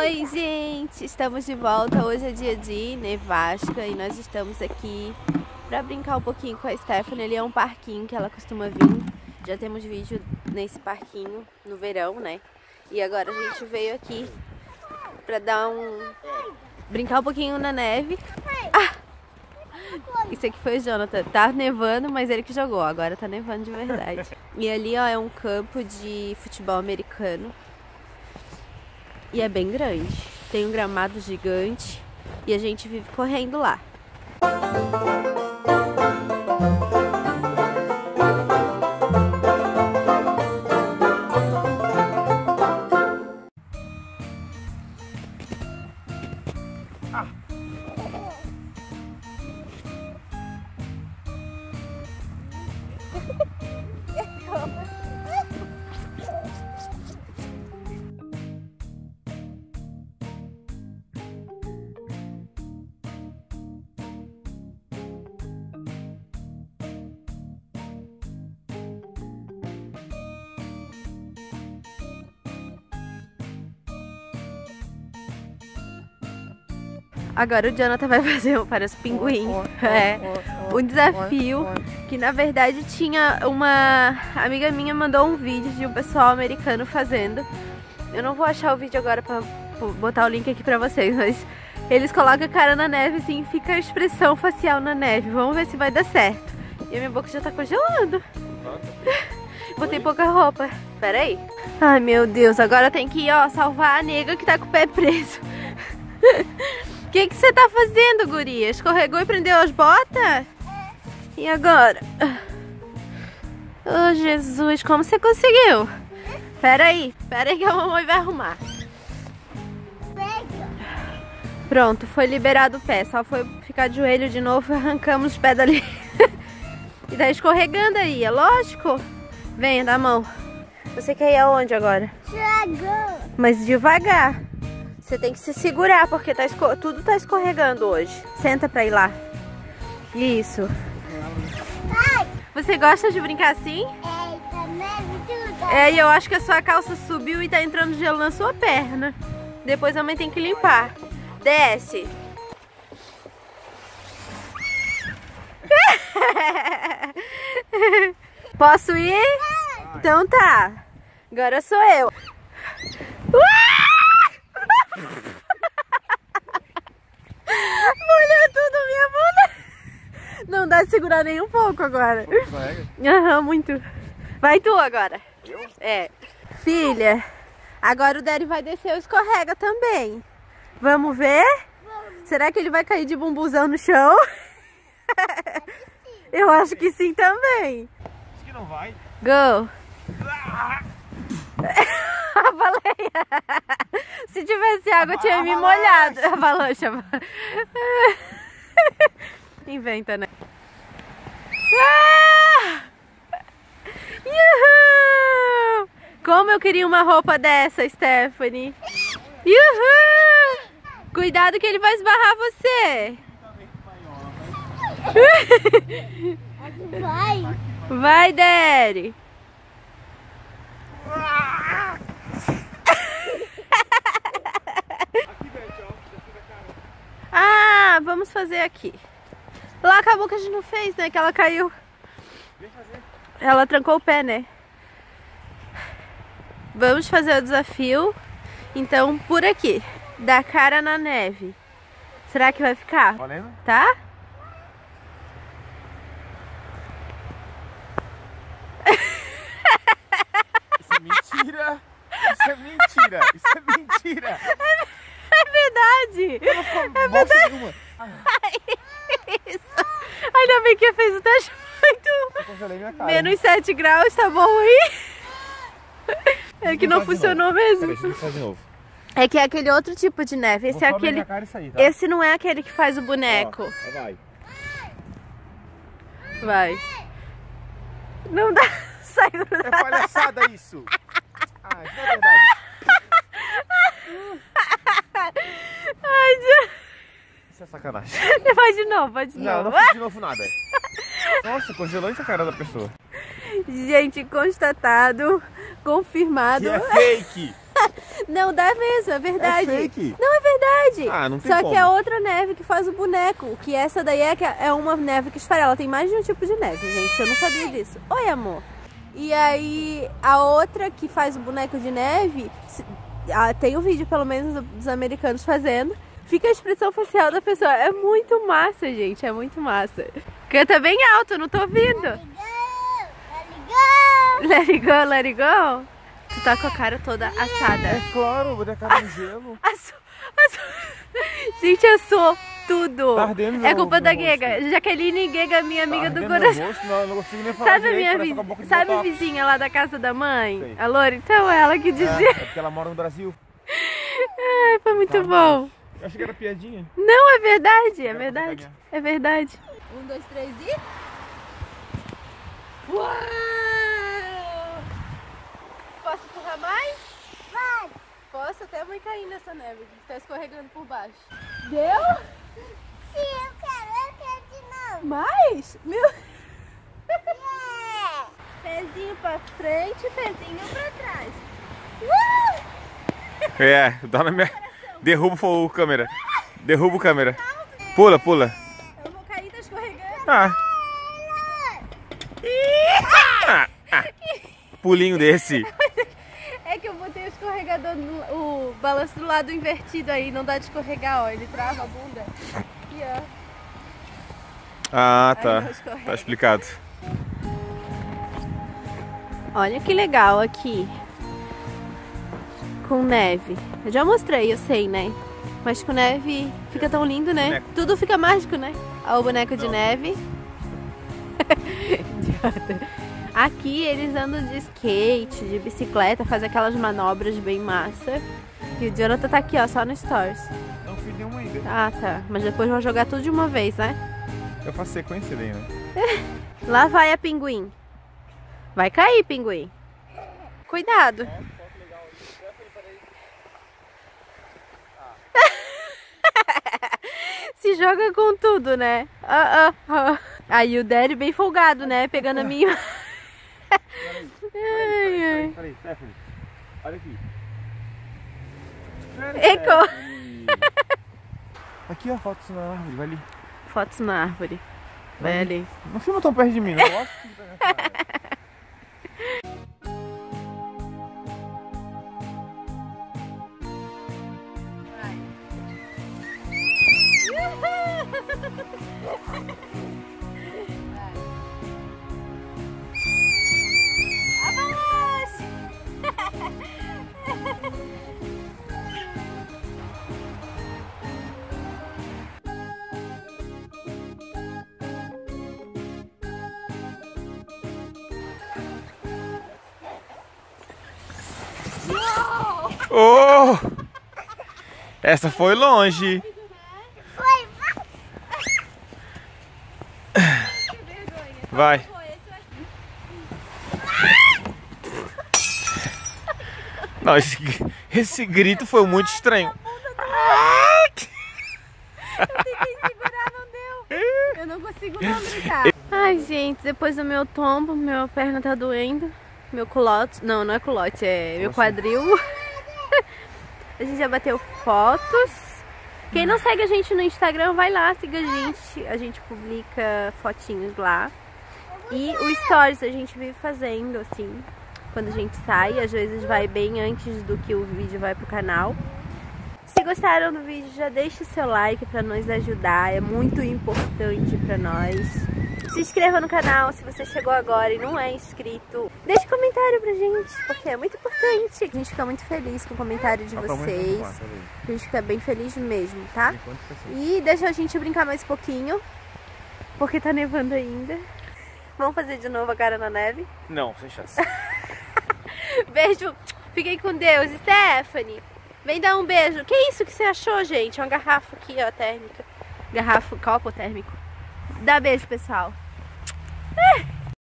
Oi, gente! Estamos de volta. Hoje é dia de nevasca e nós estamos aqui pra brincar um pouquinho com a Stephanie. Ele é um parquinho que ela costuma vir. Já temos vídeo nesse parquinho no verão, né? E agora a gente veio aqui pra brincar um pouquinho na neve. Ah! Isso aqui foi o Jonathan. Tá nevando, mas ele que jogou. Agora tá nevando de verdade. E ali, ó, é um campo de futebol americano. E é bem grande. Tem um gramado gigante e a gente vive correndo lá. Agora o Jonathan vai fazer para os pinguins um desafio que na verdade tinha uma amiga minha mandou um vídeo de um pessoal americano fazendo. Eu não vou achar o vídeo agora para botar o link aqui para vocês, mas eles colocam a cara na neve assim, fica a expressão facial na neve. Vamos ver se vai dar certo. E a minha boca já tá congelando. Botei pouca roupa. Pera aí. Ai meu Deus, agora tem que ir, ó, salvar a nega que tá com o pé preso. O que você tá fazendo, guria? Escorregou e prendeu as botas? E agora? Oh, Jesus, como você conseguiu? Pera aí que a mamãe vai arrumar. Pronto, foi liberado o pé. Só foi ficar de joelho de novo e arrancamos os pés dali. E tá escorregando aí, é lógico? Venha, dá a mão. Você quer ir aonde agora? Devagar. Mas devagar. Você tem que se segurar, porque tudo tá escorregando hoje. Senta pra ir lá. Isso. Você gosta de brincar assim? É, e eu acho que a sua calça subiu e tá entrando gelo na sua perna. Depois a mãe tem que limpar. Desce. Posso ir? Então tá. Agora sou eu. Molhou tudo minha bunda. Não dá de segurar nem um pouco agora. Aham, muito. Vai tu agora. Eu? É. Filha, agora o Daddy vai descer o escorrega também. Vamos ver? Será que ele vai cair de bumbuzão no chão? Eu acho que sim também. Acho que não vai. Go. A baleia. Se tivesse água, eu tinha me molhado. Avalanche. Inventa, né? Uhul! Como eu queria uma roupa dessa, Stephanie. Uhul! Cuidado que ele vai esbarrar você. Vai. Vai, Daddy. Ah, vamos fazer aqui. Lá acabou que a gente não fez, né? Que ela caiu. Vem fazer. Ela trancou o pé, né? Vamos fazer o desafio. Então, por aqui. Dar cara na neve. Será que vai ficar? Valendo? Tá? Isso é mentira. Isso é mentira. Isso é mentira. É verdade. É verdade. Isso. Ainda bem que fez o teste Eu congelei minha cara. menos 7 graus, tá bom aí? É que não funcionou mesmo. Peraí, deixa eu fazer de novo. É que é aquele outro tipo de neve. Esse Vou é só ver aquele. minha cara e sair, tá? Esse não é aquele que faz o boneco. Ó, vai. Vai. Não dá. Sai do É palhaçada isso. Ah, isso não é verdade. Ai, Isso é sacanagem. vai de novo, vai de Não, novo. não fiz de novo nada. Nossa, congelou a cara da pessoa. Gente, constatado, confirmado. Que é fake. Não dá mesmo, é verdade. É fake. Não, é verdade. Ah, não tem Só como. que é outra neve que faz o boneco. Que essa daí é uma neve que esfarela. Tem mais de um tipo de neve, gente. Eu não sabia disso. Oi, amor. E aí, a outra que faz o boneco de neve, tem um vídeo, pelo menos, dos americanos fazendo. Fica a expressão facial da pessoa. É muito massa, gente. É muito massa. Canta bem alto, eu não tô ouvindo. Let it go, let it go. Tu tá com a cara toda assada. É claro, vou dar cara no gelo. Gente, eu sou tudo. Tá ardendo É culpa meu da rosto. Guega. Jaqueline Guega, minha amiga do Meu coração. rosto, não consigo nem falar Sabe a direito, minha parece com a boca de sabe a botox. vizinha lá da casa da mãe? Sei. A Lore? Então, ela que dizia. É porque ela mora no Brasil. Ai, foi muito Tá, bom. Eu achei que era piadinha. Não, é verdade, é Quero verdade. caminhar. É verdade. 1, 2, 3 e... Uau! Posso empurrar mais? Vai! Posso? Até a mãe cair nessa neve. Tá escorregando por baixo. Deu? Sim, eu quero de novo. Mais? Meu... Pezinho pra frente, pezinho pra trás. É, dá na minha... Derruba o câmera. Derruba o câmera. Pula, pula. Eu vou cair, tá escorregando. Ah. Pulinho desse. É que eu botei o escorregador, o balanço do lado invertido aí, não dá de escorregar, ó. Ele trava a bunda. Aqui, ó. Ah, Aí tá. não escorrega. Tá explicado. Olha que legal aqui. Com neve. Eu já mostrei, eu sei, né? Mas com neve fica tão lindo, né? Boneco. Tudo fica mágico, né? Olha o boneco de Não. neve. Idiota. Aqui eles andam de skate, de bicicleta, fazem aquelas manobras bem massa. E o Jonathan tá aqui, ó, só no Stories. Não fiz nenhum ainda. Ah, tá. Mas depois vou jogar tudo de uma vez, né? Eu faço sequência daí, né? Lá vai a pinguim. Vai cair, pinguim. Cuidado. Se joga com tudo, né? Aí o Daddy bem folgado, né? Pegando a minha... Peraí, Stephanie. Olha aqui. Eco. Aqui, ó, fotos na árvore, vai ali. Fotos na árvore. Vai ali. Não filma tão perto de mim, não gosto de pegar a cara. Oh! Essa foi longe. Foi, Vai. Não, esse grito foi muito estranho. Eu tentei segurar, não deu. Eu não consigo não brincar. Ai, gente, depois do meu tombo, minha perna tá doendo. Meu culote, não é culote, é meu quadril. A gente já bateu fotos. Quem não segue a gente no Instagram, vai lá, siga a gente. A gente publica fotinhos lá. E o Stories a gente vive fazendo, assim, quando a gente sai. Às vezes vai bem antes do que o vídeo vai pro canal. Se gostaram do vídeo, já deixa o seu like pra nos ajudar. É muito importante pra nós. Se inscreva no canal se você chegou agora e não é inscrito. Deixe comentário pra gente, porque é muito importante. A gente fica muito feliz com o comentário de vocês. A gente fica bem feliz mesmo, tá? E deixa a gente brincar mais um pouquinho, porque tá nevando ainda. Vamos fazer de novo a cara na neve? Não, sem chance. Beijo. Fiquem com Deus. Stephanie, vem dar um beijo. Que isso que você achou, gente? Uma garrafa aqui, ó, térmica. Copo térmico. Dá beijo, pessoal.